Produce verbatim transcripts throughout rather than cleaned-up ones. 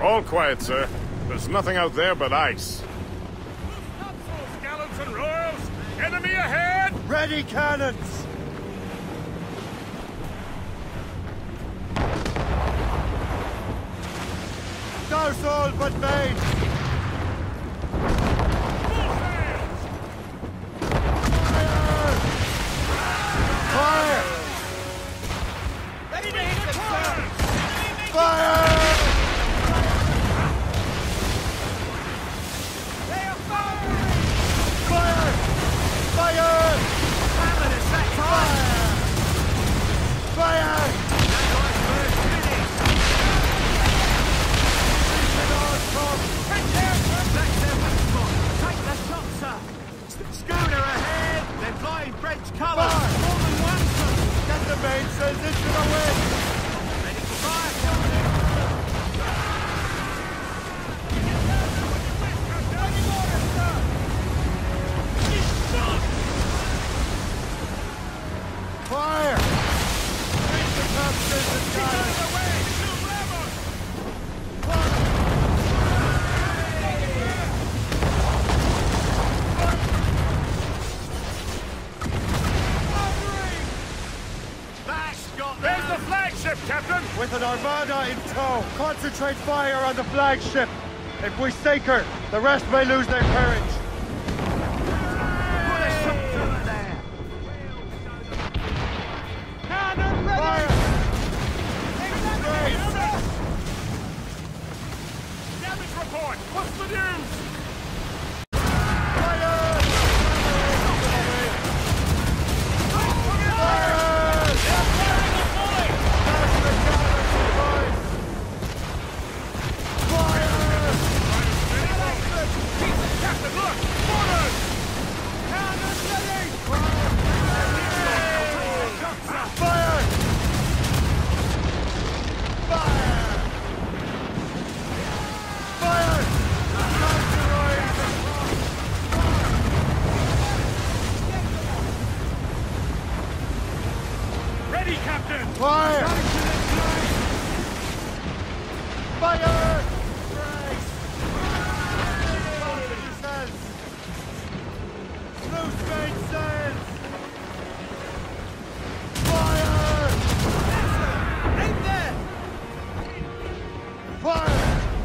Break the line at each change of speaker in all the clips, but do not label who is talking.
All quiet, sir. There's nothing out there but ice.
Topsails, gallants and royals! Enemy ahead!
Ready cannons! Douse all but main! Fire!
Ready to hit them, sir!
Fire!
They are firing!
Fire! Fire!
Hammer is that time!
Fire!
Take care, sir! That's their weak spot! Take the shot, sir! Schooner ahead! They're flying French colours!
Fire!
More than one, sir!
Get the mainsails into the wind!
Ready to fire, Captain!
Fire! Reach the topsails and cannons!
There's the flagship, Captain!
With an armada in tow, concentrate fire on the flagship. If we sink her, the rest may lose their courage.
Put a shot through her there! Cannon ready!
Fire!
Damage report! What's the news? Ready, Captain!
Fire! Fire! Loose mainsails! Fire!
Aim there!
Fire!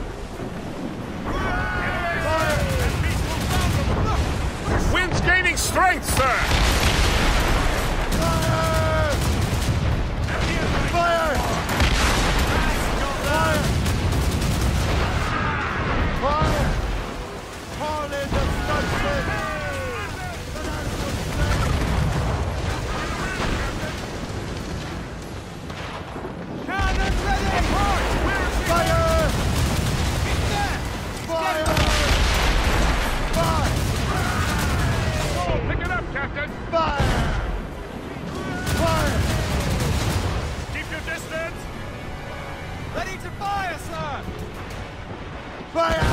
Wind's gaining strength, sir!
Fire! Fire! Fire! Fire! Call in the stuntmen!
Cannon ready!
Fire!
Get there!
Fire! Fire!
Oh, pick it up, Captain!
Fire! Fire!
Keep your distance! Ready to fire, sir!
Fire!